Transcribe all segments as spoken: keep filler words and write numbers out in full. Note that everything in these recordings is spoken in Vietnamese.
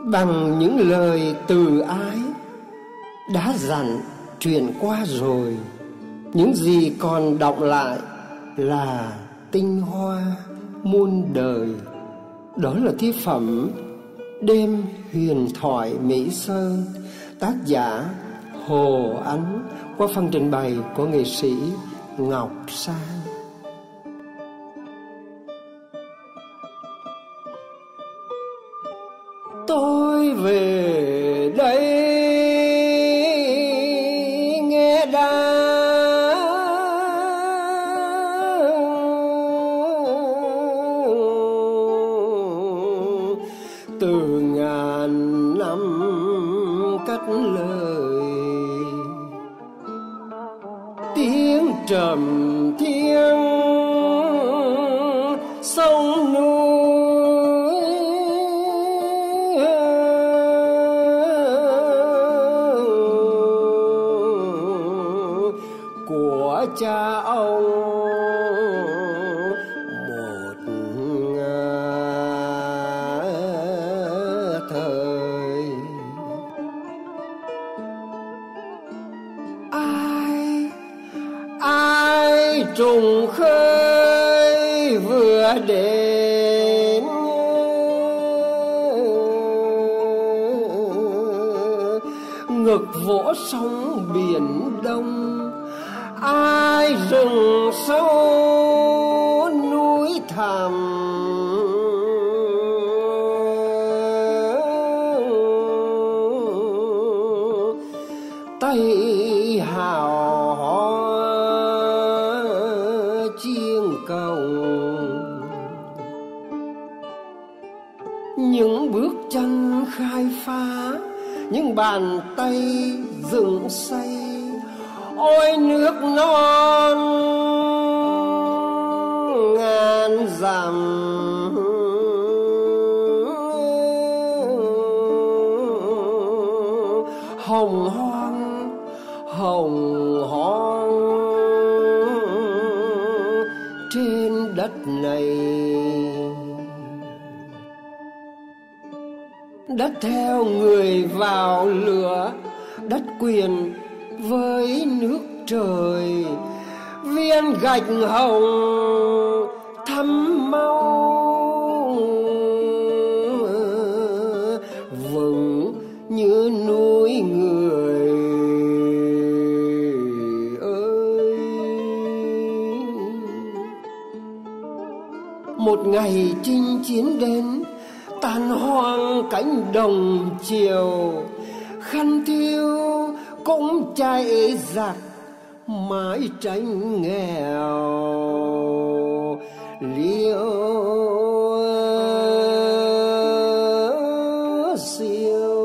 bằng những lời từ ái đã dặn chuyện qua rồi. Những gì còn đọng lại là tinh hoa muôn đời. Đó là thi phẩm Đêm huyền thoại Mỹ Sơn, tác giả Hồ Ánh, qua phần trình bày của nghệ sĩ Ngọc Sang. Tôi về đây nghe đã từ ngàn năm cất lời, tiếng trầm thiêng sông núi của cha ông một thời. Ai ai trùng khơi vừa đến, ngực vỗ sóng biển đông. Ai rừng sâu núi thẳm, tay hào chiêng cồng. Những bước chân khai phá, những bàn tay dựng xây. Ôi nước non ngàn dặm, hồng hoang hồng hoang trên đất này. Đất theo người vào lửa, đất quyền với nước trời. Viên gạch hồng thắm máu, vững như núi người ơi. Một ngày chinh chiến đến, tàn hoang cánh đồng chiều. Khăn thiêu cũng chạy giặc, mái tranh nghèo liêu xiêu.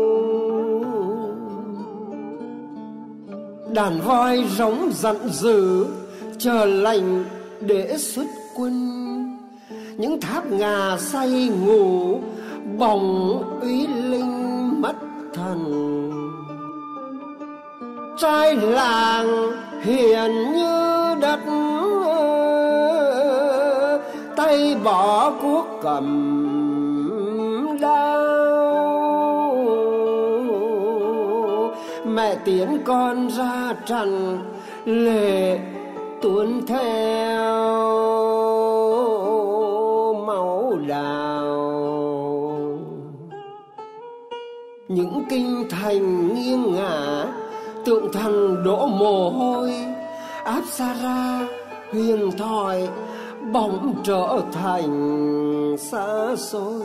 Đàn voi rống giận dữ chờ lệnh để xuất quân. Những tháp ngà say ngủ, bồng úy linh mất thần. Trai làng hiền như đất, tay bỏ cuốc cầm đao. Mẹ tiễn con ra trần, lệ tuôn theo máu đào. Những kinh thành nghiêng ngả, tượng thần đổ mồ hôi. Áp Sa-ra huyền thoại bỗng trở thành xa xôi.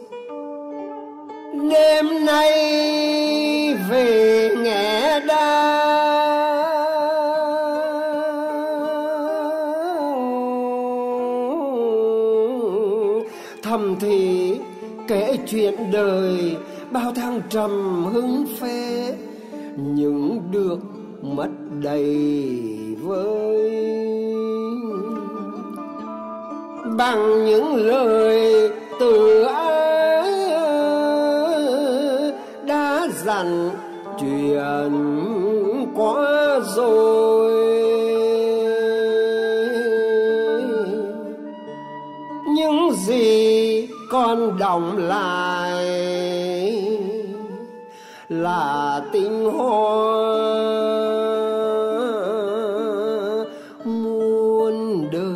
Đêm nay về nghe đa, thầm thì kể chuyện đời bao thăng trầm hứng phê. Những được mất đầy vơi, bằng những lời từ ái đã dặn chuyện qua rồi. Những gì còn đọng lại là tinh hoa muôn đời.